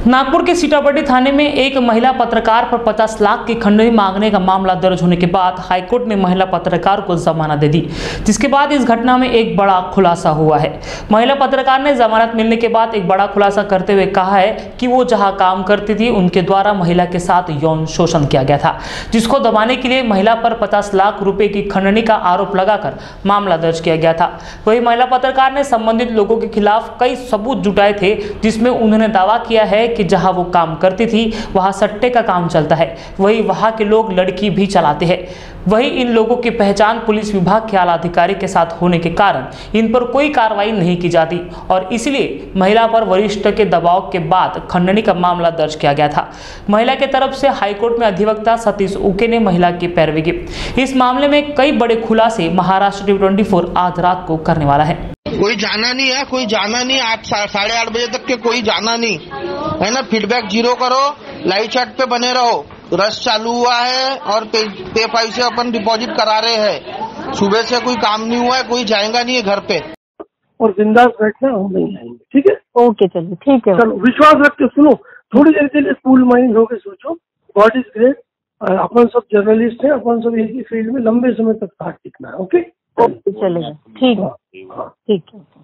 नागपुर के सीतापट्टी थाने में एक महिला पत्रकार पर 50 लाख की खंडनी मांगने का मामला दर्ज होने के बाद हाईकोर्ट ने महिला पत्रकार को जमानत दे दी, जिसके बाद इस घटना में एक बड़ा खुलासा हुआ है। महिला पत्रकार ने जमानत मिलने के बाद एक बड़ा खुलासा करते हुए कहा है कि वो जहां काम करती थी उनके द्वारा महिला के साथ यौन शोषण किया गया था, जिसको दबाने के लिए महिला पर 50 लाख रुपए की खंडनी का आरोप लगाकर मामला दर्ज किया गया था। वही महिला पत्रकार ने संबंधित लोगों के खिलाफ कई सबूत जुटाए थे, जिसमें उन्होंने दावा किया है कि जहां वो काम करती थी वहां सट्टे का काम चलता है, वही वहां के लोग लड़की भी चलाते हैं। वही इन लोगों की पहचान पुलिस विभाग के आला अधिकारी के साथ होने के कारण इन पर कोई कार्रवाई नहीं की जाती और इसलिए महिला पर वरिष्ठ के दबाव के बाद खंडनी का मामला दर्ज किया गया था। महिला के तरफ से हाईकोर्ट में अधिवक्ता सतीश उके ने महिला की पैरवी की। इस मामले में कई बड़े खुलासे महाराष्ट्र T24 आज रात को करने वाला है। कोई जाना नहीं है, कोई जाना नहीं, 8-8:30 बजे तक के कोई जाना नहीं है ना। फीडबैक 0 करो, लाइव चैट पे बने रहो। रश चालू हुआ है और पे फाइव से अपन डिपॉजिट करा रहे हैं। सुबह से कोई काम नहीं हुआ है, कोई जाएगा नहीं है घर पे। और बिंदास बैठना, हम नहीं आएंगे, ठीक है? ओके, चलिए ठीक है। चलो, विश्वास रख के सुनो, थोड़ी देर के लिए कूल माइंड होकर सोचो। God is great. अपन सब जर्नलिस्ट हैं, अपन सब एक ही फील्ड में लंबे समय तक साथ टिकना है। ओके, चलेगा, ठीक है, ठीक है।